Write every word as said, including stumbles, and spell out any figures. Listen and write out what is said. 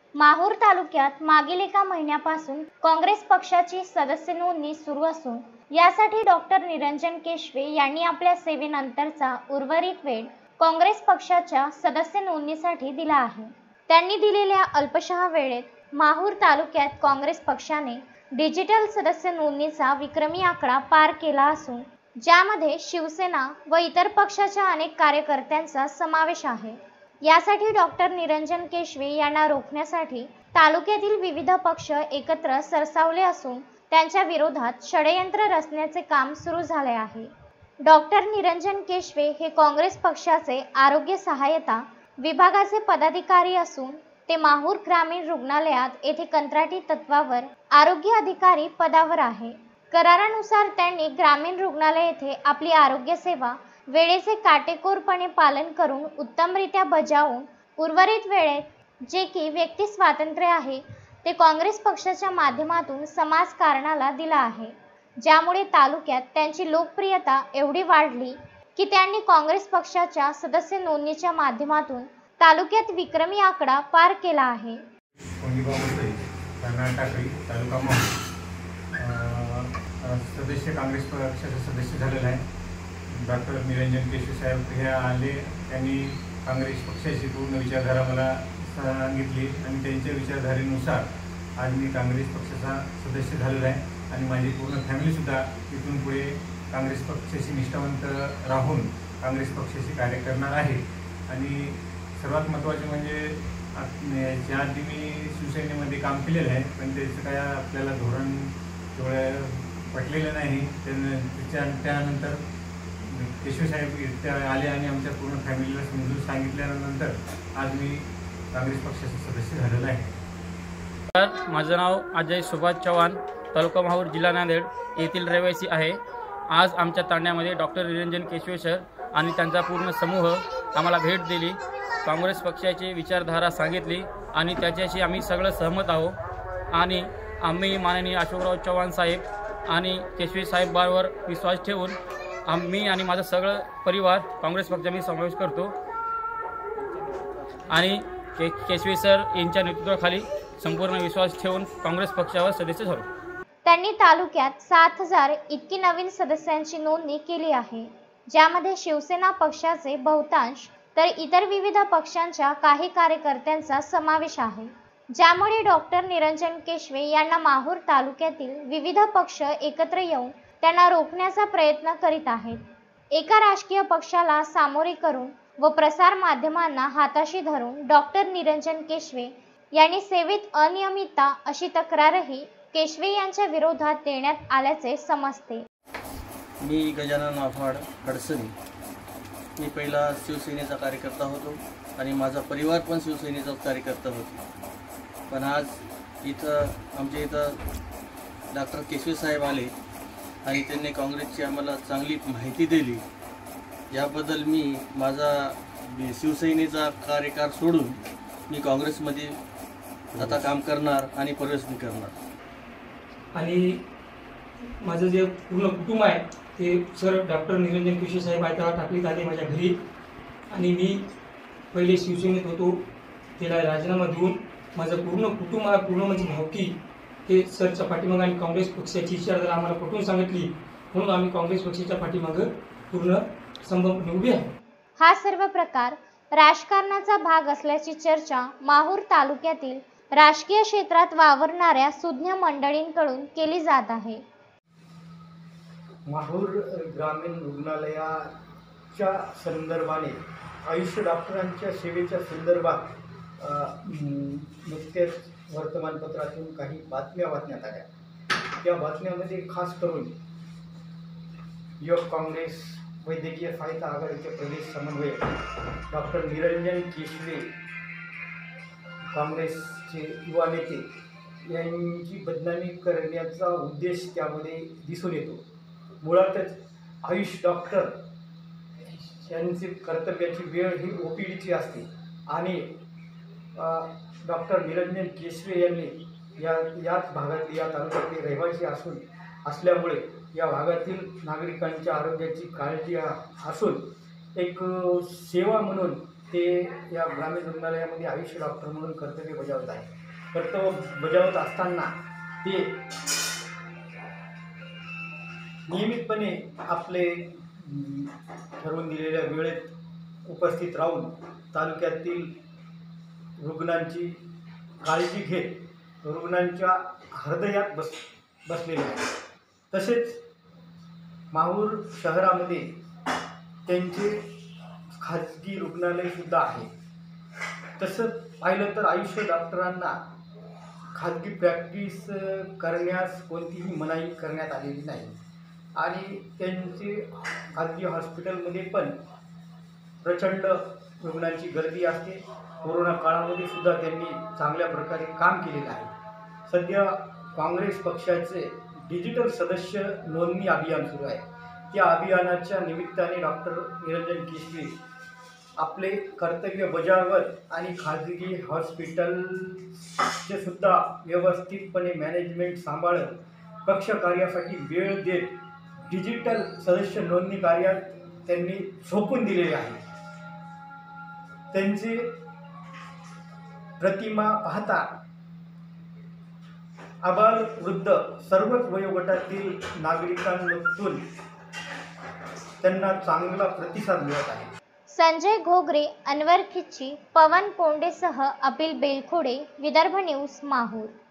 माहूर तालुक्यात मागील एका महिन्यापासून काँग्रेस पक्षाची सदस्य नोंदणी सुरू असून यासाठी डॉक्टर निरंजन केशवे यांनी आपल्या सेवेनंतरचा उर्वरित वेळ काँग्रेस पक्षाच्या सदस्य नोंदणीसाठी दिला आहे। त्यांनी दिलेल्या अल्पशा वेळेत माहूर तालुक्यात काँग्रेस पक्षाने डिजिटल सदस्य नोंदणीचा विक्रमी आकडा पार केला असून ज्यामध्ये शिवसेना व इतर पक्षाच्या अनेक कार्यकर्त्यांचा समावेश आहे। यासाठी डॉक्टर निरंजन केशवे यांना रोखण्यासाठी तालुक्यातील विविध पक्ष एकत्र सरसावले असून त्यांच्या विरोधात षडयंत्र रचण्याचे काम सुरू झाले आहे। डॉक्टर निरंजन केशवे हे काँग्रेस पक्षाचे आरोग्य सहायता विभागाचे पदाधिकारी असून ते माहूर ग्रामीण रुग्णालयात येथे कंत्राटी तत्वावर आरोग्य अधिकारी पदावर आहे। करारानुसार त्यांनी ग्रामीण रुग्णालय येथे आपली आरोग्य सेवा वेळेचे काटेकोरपणे पालन करून उत्तमरित्या बजावून उर्वरित वेळेत जे की व्यक्ती स्वातंत्र्य आहे ते काँग्रेस पक्षाच्या माध्यमातून समाजकारणाला दिला आहे, ज्यामुळे तालुक्यात त्यांची लोकप्रियता एवढी वाढली की त्यांनी काँग्रेस पक्षाच्या सदस्य नोंदणीच्या माध्यमातून तालुक्यात विक्रमी आकडा पार केला आहे। सदस्य काँग्रेस पक्षाचे सदस्य झालेला आहे। डॉक्टर निरंजन केशवे साहेब हे आले, त्यांनी काँग्रेस पक्षाची पूर्ण विचारधारा मला सांगितली आणि त्यांच्या विचारधारेनुसार आज मी काँग्रेस पक्षाचा सदस्य झालेला आहे आणि माझी पूर्ण फॅमिलीसुद्धा इथून पुढे काँग्रेस पक्षाशी निष्ठावंत राहून काँग्रेस पक्षाशी कार्य करणार आहे। आणि सर्वात महत्त्वाचे म्हणजे याच्या आधी मी शिवसेनेमध्ये काम केलेलं आहे, पण त्याचं काय आपल्याला धोरण तेवढं पटलेलं नाही। त्याच्या त्यानंतर केशवे साहेब आले आणि आमच्या पूर्ण फॅमिलीला समजून सांगितल्यानंतर आज मी काँग्रेस पक्षाचे सदस्य झालेलो आहे। माझं नाव अजय सुभाष चव्हाण, तालुका माहूर, जिल्हा नांदेड येथील रहिवासी आहे। आज आमच्या तांड्यामध्ये डॉक्टर निरंजन केशवे सर आणि त्यांचा पूर्ण समूह आम्हाला भेट दिली, काँग्रेस पक्षाची विचारधारा सांगितली आणि त्याच्याशी आम्ही सगळं सहमत आहोत। आणि आम्ही माननीय अशोकराव चव्हाण साहेब आणि केशवे साहेबांवर विश्वास ठेवून आम्ही आणि माझा सगळं परिवार काँग्रेस पक्षामध्ये समावेश करतो आणि के केशवे सर यांच्या नेतृत्वाखाली संपूर्ण विश्वास ठेवून काँग्रेस पक्षावर सदस्य झालो। त्यांनी तालुक्यात सात हजार इतकी नवीन सदस्यांची नोंदणी केली आहे, ज्यामध्ये शिवसेना पक्षाचे बहुतांश तर इतर विविध पक्षांच्या काही कार्यकर्त्यांचा समावेश आहे, ज्यामुळे डॉक्टर निरंजन केशवे यांना माहूर तालुक्यातील विविध पक्ष एकत्र येऊन त्यांना रोखण्याचा प्रयत्न करीत आहेत। एका राजकीय पक्षाला सामोरे करून व प्रसार माध्यमांना हाताशी धरून डॉक्टर निरंजन केशवे यांनी सेवेत अनियमितता अशी तक्रारही केशवे यांच्या विरोधात देण्यात आल्याचे समजते। मी गजानन आव्हाड कडसनी, मी पहिला शिवसेनेचा कार्यकर्ता होतो आणि माझा परिवार पण शिवसेनेचा कार्यकर्ता होता। पण आज इथं आमच्या इथं डॉक्टर केशवे साहेब आले आणि त्यांनी काँग्रेसची आम्हाला चांगली माहिती दिली, याबद्दल मी माझा शिवसेनेचा कार्यकाळ सोडून मी काँग्रेसमध्ये आता काम करणार आणि प्रवेश करणार। आणि माझं जे पूर्ण कुटुंब आहे ते सर डॉक्टर निरंजन केशवे साहेब आता टाकलीत आले माझ्या घरी आणि मी पहिले शिवसेनेत होतो, त्याला राजीनामा देऊन माझं पूर्ण कुटुंब पूर्ण म्हणजे भावकी हे सरच्या पाठीमागं आणि काँग्रेस पक्षाची विचारधारा आम्हाला पटवून सांगितली, म्हणून आम्ही काँग्रेस पक्षाच्या पाठीमागं पूर्ण संभ्रम उभी आहे। हा सर्व प्रकार राजकारणाचा भाग असल्याची चर्चा माहूर तालुक्यातील राजकीय क्षेत्रात वावरणाऱ्या सुज्ञ मंडळींकडून केली जात आहे। माहूर ग्रामीण रुग्णालयाच्या संदर्भाने आयुष्य डॉक्टरांच्या सेवेच्या संदर्भात नुकतेच वर्तमानपत्रातून काही बातम्या वाचण्यात आल्या। त्या बातम्यामध्ये खास करून युवक काँग्रेस वैद्यकीय सहायता आघाडीचे प्रदेश समन्वयक डॉक्टर निरंजन केशवे, काँग्रेसचे युवा नेते यांची बदनामी करण्याचा उद्देश त्यामध्ये दिसून येतो। मुळातच आयुष डॉक्टर यांची कर्तव्याची वेळ ही ओ पी डीची असते आणि डॉक्टर निरंजन केशवे यांनी या याच भागातील या तालुक्यातले रहिवासी असून असल्यामुळे या भागातील नागरिकांच्या आरोग्याची काळजी असून एक सेवा म्हणून ते या ग्रामीण रुग्णालयामध्ये आयुष डॉक्टर म्हणून कर्तव्य बजावत आहे. कर्तव्य बजावत असताना ते नियमितपणे आपले अं, ठरवून दिलेल्या वेळेत उपस्थित राहून तालुक्यातील रुग्णांची काळजी घेत रुग्णांच्या हृदयात बस बसलेले आहे. तसेच माहूर शहरामध्ये त्यांचे खाजगी रुग्णालयसुद्धा आहे. तसंच पाहिलं तर आयुष्य डॉक्टरांना खाजगी प्रॅक्टिस करण्यास कोणतीही मनाई करण्यात आलेली नाही आणि त्यांचे खाजगी हॉस्पिटलमध्ये पण प्रचंड रुग्णांची गर्दी असते. कोरोना काळामध्ये सुद्धा त्यांनी चांगल्या प्रकारे काम केलेलं आहे. सध्या काँग्रेस पक्षाचे डिजिटल सदस्य नोंदणी अभियान सुरू आहे. त्या अभियानाच्या निमित्ताने डॉक्टर निरंजन केशवे आपले कर्तव्य बजावत आणि खाजगी हॉस्पिटलचे सुद्धा व्यवस्थितपणे मॅनेजमेंट सांभाळत पक्ष कार्यासाठी वेळ देत डिजिटल सदस्य नोंदणी कार्यात त्यांनी झोकून दिलेले आहे. त्यांची प्रतिमा पाहता आबाल वृद्ध सर्वच वयोगटातील नागरिकांतून त्यांना चांगला प्रतिसाद मिळत आहे. संजय घोगरे, अनवर खिच्ची, पवन पोंडेसह अपिल बेलखोडे, विदर्भ न्यूज, माहूर.